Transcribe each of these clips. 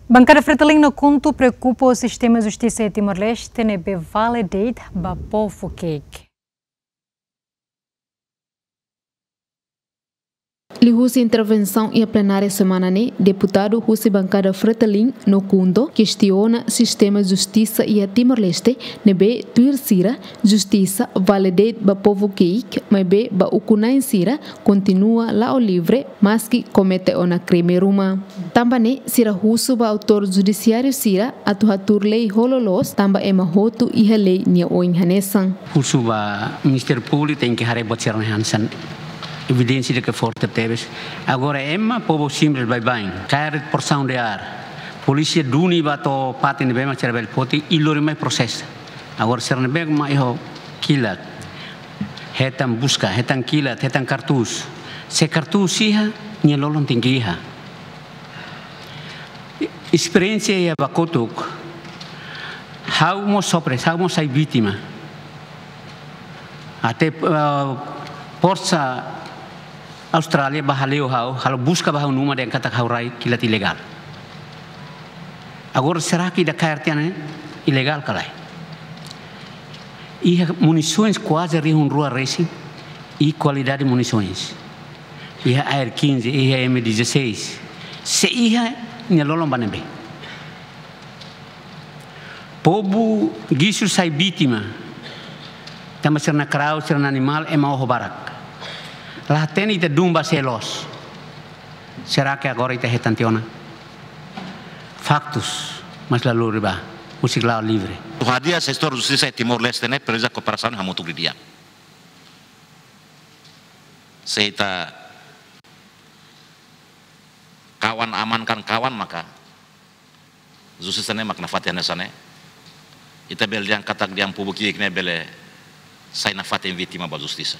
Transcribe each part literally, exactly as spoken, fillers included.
Bancada Fretilin no conto preocupa o sistema de justiça de Timor-Leste nebe validate ba povo cake. Lihusi intervenção e a plenária semana ne, deputado Husi Bancada Fretilin no Kundo questiona sistema de justiça e a Timor-Leste nebe tuirsira justiça validate ba povo cake, mas be ba ukunain sira continua lá o livre, mas que comete ona crime ruma. Também sira husu ba autor judiciário sira atuhatur lei hololos tamba ema hotu iha lei nia oin hanesan. Husu ba Ministério Público tem que harebot sira hansan. Evidência de que forte teves. Agora emma povo simples vai bem. Cair porção de ar. Polícia duni bato patin de bem mas bel poti ilori mai processo. Agora ser bem mai ho kilat. Hetan busca, hetan kilat, hetan kartus. Se kartus siha nia lolon tinggiha. Experiência ya bakotuk. How mo sopre, how mo sai vítima. Até uh, força Australia bahaleu hau, kalau busca bahau numa yang kata haurai kilat ilegal. Agora será que da cartiana ilegal kalai? E munições quase ri um rua racing e qualidade de munições. E a R quinze, e a M dezesseis. Se ia nia lolom banembe. Povo gisu sai vítima. Tama serna crowd, serna animal e mau barak. Lah teni te dumba selos. Será que agora ita retantiona? Factos, mas lalu riba, musik lao livre. O hadia sektor justiça Timor-Leste ne presa cooperação hamutu dia. Seita kawan amankan kawan maka justiça ne makna fatiana sane. Ita bel yang katak diam publik ne bele sai na fatin vítima ba justiça.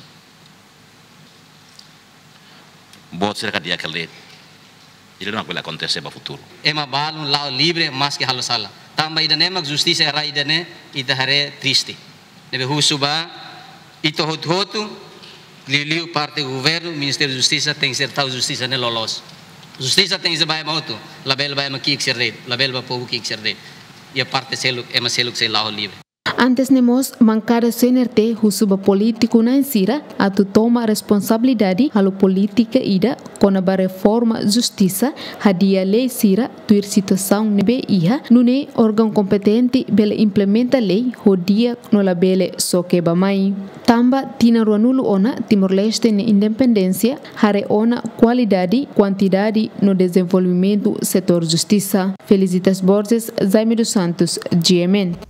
Bot será que dia que ele ele não vai acontecer para o futuro. Ema balun lao livre mas que halo sala. Tambah ida nemak justiça era ida ne ida hare triste. Nebe husuba ito hot hotu liu parte governo Ministério da Justiça tem que ser tal justiça ne lolos. Justiça tem que ser baia mautu, label baia makik serdet, label ba povo kik serdet. E a parte seluk ema seluk se lao livre. Antes nemos bancada C N R T husuba político na insira atu toma responsabilidade halo política ida kona ba reforma justiça hadia lei sira tuir situação nebe iha nune órgão competente bele implementa lei hodia no la bele soke ba mai tamba tina ruanulu ona Timor-Leste ne independência hare ona qualidade quantidade no desenvolvimento setor justiça. Felicitas Borges, Jaime dos Santos, G M N.